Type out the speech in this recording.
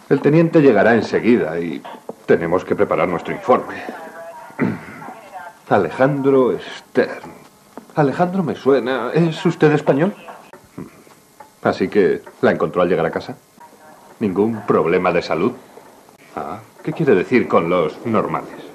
El teniente llegará enseguida y tenemos que preparar nuestro informe. Alejandro Stern. Alejandro me suena. ¿Es usted español? Así que la encontró al llegar a casa. ¿Ningún problema de salud? Ah, ¿qué quiere decir con los normales?